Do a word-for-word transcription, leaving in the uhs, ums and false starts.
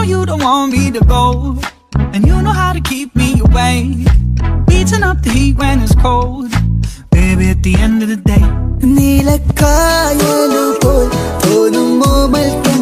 know you don't want me to go, and you know how to keep me awake, beating up the heat when it's cold. Baby, at the end of the day, നീലക്കായലുപോൽ തോന്നുമോ malka